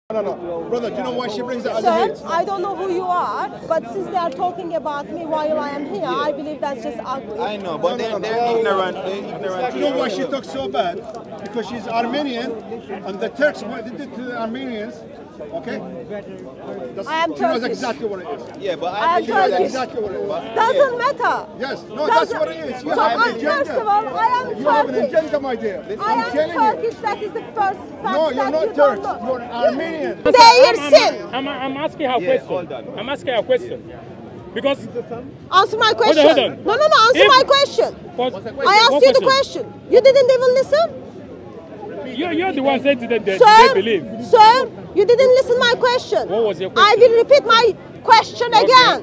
No. Brother, do you know why she brings that? Sir, I don't know who you are, but since they are talking about me while I am here, I believe that's just ugly. I know, but they're ignorant. You know why she talks so bad? Because she's Armenian, and the Turks, what they did to the Armenians, okay? I am She knows Turkish. exactly what it is. Yeah, but I am She knows Turkish. exactly what it is. Doesn't matter. Yes, no, that's what it is. You So have an first of all, agenda. I am You have an Turkish. agenda, my dear. I am Turkish. That is the first fact No, you're that not you don't Turks. know. You're Armenian. Their sin. I'm asking her a Yeah, question. hold on. I'm asking her a question. Because Answer my question. Hold on. No, answer If- my question. what- I asked you the question. You didn't even listen? You're the one saying to them that Sir, they believe. sir, you didn't listen my question. What was your I question? will repeat my question again.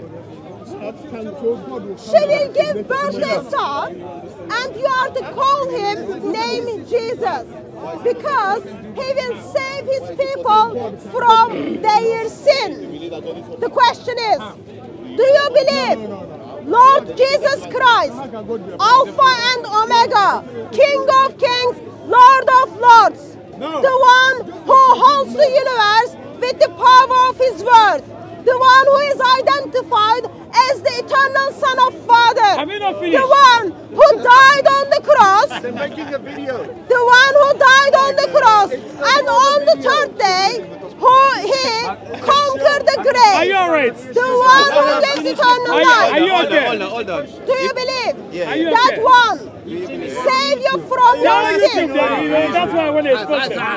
She will give birthday son, and you are to call him name Jesus, because he will save his people from their sin. The question is, do you believe Lord Jesus Christ, Alpha and Omega, King of Kings, Lord of Lords, the one who holds the universe with the power of his word, the one who is identified as the eternal Son of Father, Have you not finished? the one who died on the cross, They're making a video. the one who died on the cross, and on the third day, he conquered the grave. Are you alright? The one who gives eternal Are life. you okay? Hold on. Do you believe Yeah. Are you that okay? one save you from Now your you think sin? that, that's why I want to expose them.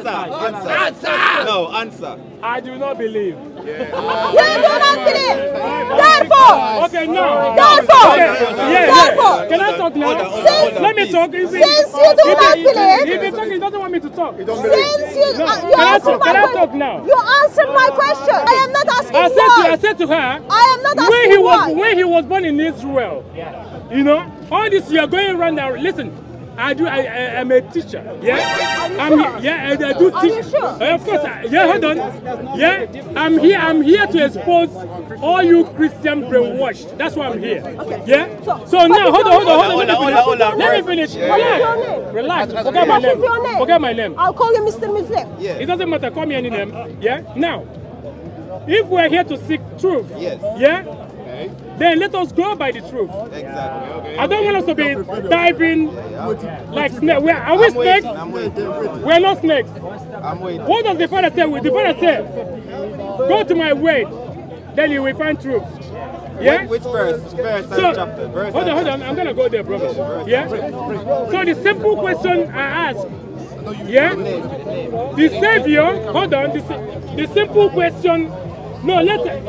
Answer. No, answer. I do not believe. You do not believe. Therefore, Okay, no. therefore, Yeah. therefore, Can I talk now? Since- Let me talk. since you do not believe, If he's talking, he doesn't want me to talk. since you Can I answered talk? Can I my talk question, now? you answered my question. I am not asking I why. said to her, I am not asking why. when he was born in Israel, you know, all this you are going around now. Listen, I'm a teacher. Yeah, I do Are you teach. sure? Of course. Hold on. Yeah, I'm here to expose all you Christian brainwashed. That's why I'm here. Okay. Yeah. So, So what now, is hold your on. name? Hold on. Let me finish. What is your name? Relax. Forget my What is name. your name? Forget my name. I'll call you Mr. Muslim. Yeah. It doesn't matter. Call me any name. Yeah. Now, if we're here to seek truth, Yes. yeah, then let us go by the truth. Exactly. I don't want us to be diving like snakes. Are we snakes? I'm waiting. We're not snakes. I'm waiting. What does the Father say? The Father said, go to my word, then you will find truth. Yeah? Which verse? Verse and So, chapter. Verse hold and on. I'm going to go there, brother. Yeah? So the simple question I ask, yeah? The Savior, hold on, the simple question, no, let's Sir,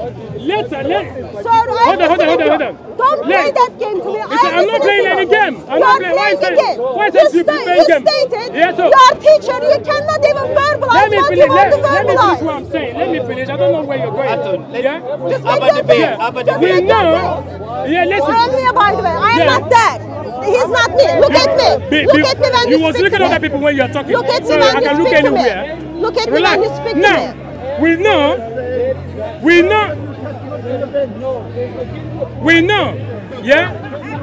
hold on. Don't play that game to me. I'm not playing any game. I'm You not are playing. Why is playing that? the game. Why is You that you playing you game? stated Yeah, so you are teacher. You cannot even verbalize let me what finish. you want to Let me finish what verbalize. I'm saying. Let me finish. I don't know where you're going. Yeah. Just Have make a your debate. case. Have a Just We make your know. case. Yeah. Listen. I am here, by the way. I am Yeah. not that. He's not me. Look at me. Look at me when you you was speak looking to at me. other people when you are talking. Look at me so when I you can look speak to anywhere. me. Look at me Relax. when you speak to Now, me. we know, yeah?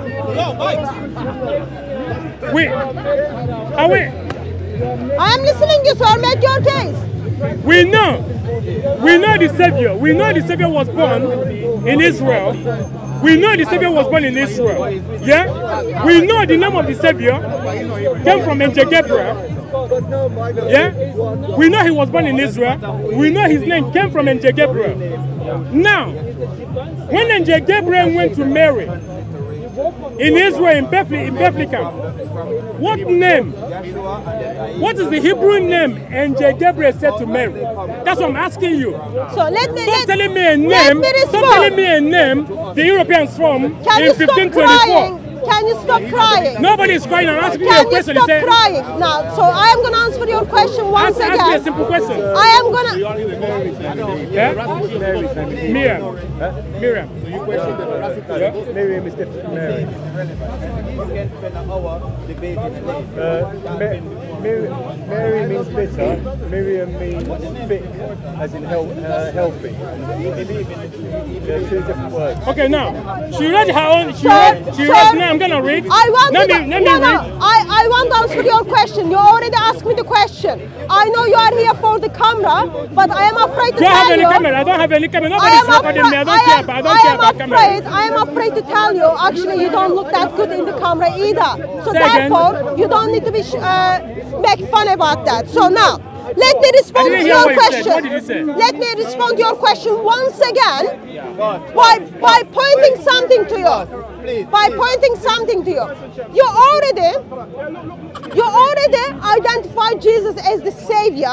I am listening you, sir. Make your case. We know the Savior. We know the Savior was born in Israel. We know the Savior was born in Israel. Yeah? We know the name of the Savior came from Angel Gabriel. Yeah? We know he was born in Israel. We know his name came from Angel Gabriel. Now, when Angel Gabriel went to Mary in Israel, in Bethlehem, what name? What is the Hebrew name Angel Gabriel said to Mary? That's what I'm asking you. So let me Stop telling me a let name. me Stop respond. telling me a name the Europeans from Can in you stop 1524. crying? Can you stop crying? Nobody is crying. I'm asking you a Can you question. stop Say, crying now? So I am going to answer your question once ask me a again. simple question. I am going to... Yeah? Miriam. So you question the veracity of Miriam is different from Mary. You can spend an hour debating. Mary means bitter. Miriam means thick, as in healthy. They're two different words. Okay, now she read her own. She Sir, read. Now I'm gonna read. I want let to me read. I want to answer your question. You already asked me the question. I know you are here for the camera, but I am afraid to Do I have tell any you. camera? I don't have any camera. I Nobody's am recording me. I don't care about. I don't care about camera. I am afraid to tell you. Actually, you don't look that good in the camera either. So Say again. therefore, you don't need to be make fun about that. So now, let me respond I didn't to hear your what you said. question. What did you say? Let me respond to your question once again by pointing something to you. By pointing something to you. You already identified Jesus as the Savior.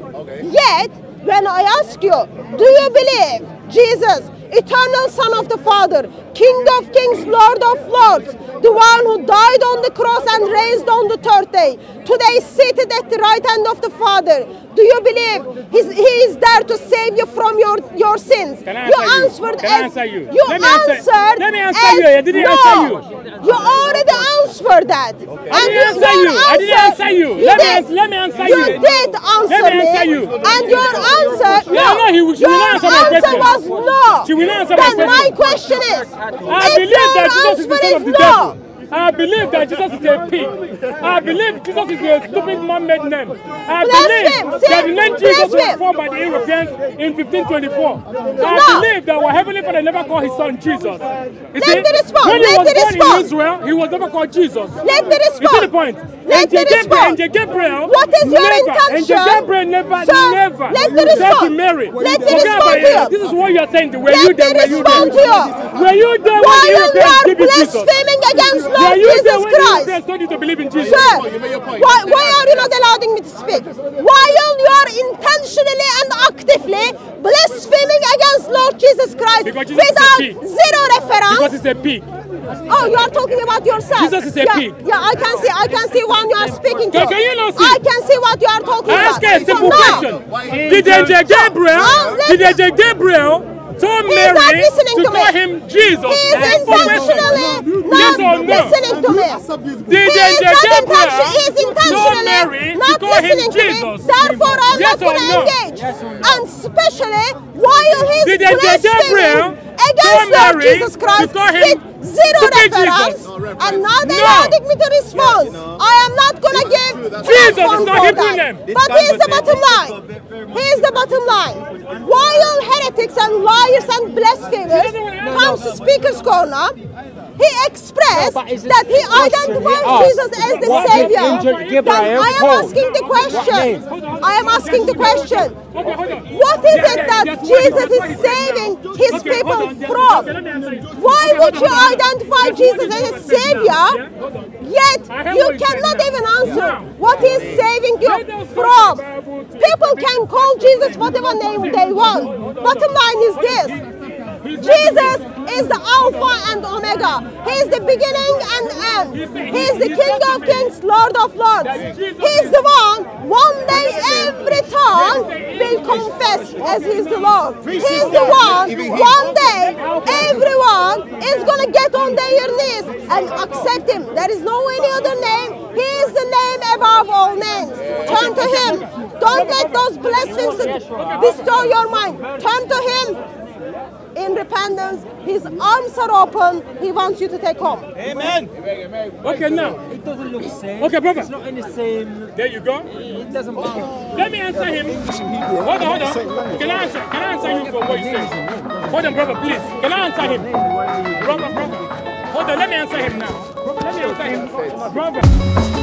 Yet, when I ask you, do you believe Jesus, eternal Son of the Father, King of Kings, Lord of Lords, the one who died on the cross and raised on the third day, today seated at the right hand of the Father, do you believe he is there to save you from your sins? Can I You answer answered you? Can I as answer you? you Let me answer- answered let me answer as you. I didn't no. answer you. You already answered that. I didn't answer you. I didn't answer you. Let me answer you. You did answer Let me answer me. you. And your answer, Yeah, no, she will your not answer my answer question. was no. She will not answer my Then my question. question is, I if believe your that Jesus is the answer son of is the no, devil. I believe that Jesus is a pig. I believe Jesus is a stupid man-made name. I Blaspheme. believe that the name Jesus was Blaspheme. formed by the Europeans in 1524. I no. believe that our Heavenly Father never called his son Jesus. You Let see, me respond. when he Let was me born respond. in Israel, he was never called Jesus. Let me You see respond. the point? Let me respond. Angel Gabriel, What is your never, intention? Angel Gabriel never, Sir, never let me said to respond. Mary. Let me Forget respond about to it. you. This is what you are saying. Were Let you me there? Were you respond to there? you. Were you there when While the you Europeans are gave you Jesus? blaspheming against Were Lord you there Jesus when the Christ. Europeans told you to believe in Jesus? Sir, why are you not allowing me to speak? While you are intentionally and actively blaspheming against Lord Jesus Christ Because Jesus is a without pig. zero reference. Because it's a pig. Oh, you are talking about yourself. Jesus is a pig. Yeah, I can see when you are speaking to. Can you not see? I can see what you are talking about. Ask her a simple now, question. Did Angel Gabriel, did Angel Gabriel told He is not Mary listening to to call me. him Jesus? He is Simple question. intentionally Yes not or no? listening to me. Did He is Angel not Gabriel he is told intentionally Mary to not call him listening to me. Jesus? Therefore, I'm Yes not going or to no? engage. And especially while he's Did Angel Gabriel blaspheming against told Lord Mary Jesus Christ to call him with zero stupid reference Jesus? and not No. allowing me to respond. I am not going to give Jesus platform is not for Hebrew that. name. But here's the bottom line. Here's the bottom line. While heretics and liars and blasphemers come to Speaker's Corner, he expressed that he identifies Jesus as the Savior. Then I am asking the question. I am asking the question. Okay, hold on. What is it that Jesus is saving his people from? Why would you identify Jesus as a Savior, yet you cannot even answer what he is saving you from? People can call Jesus whatever name they want. Bottom line is this. Jesus is the Alpha and Omega. He is the beginning and end. He is the King of Kings, Lord of Lords. He is the one day every tongue will confess as He is the Lord. He is the one day everyone is going to get on their knees and accept Him. There is no any other name. He is the name above all names. Turn to Him. Don't let those blasphemies destroy your mind. Turn to Him. In repentance, His arms are open. He wants you to take home. Amen. Okay, now. It doesn't look the same. Okay, brother. It's not in the same. There you go. It doesn't matter. Let me answer him. Hold on. Can I answer you for what you said? Hold on, brother, please. Can I answer him? Brother. Hold on, let me answer him now. Let me answer him. Brother.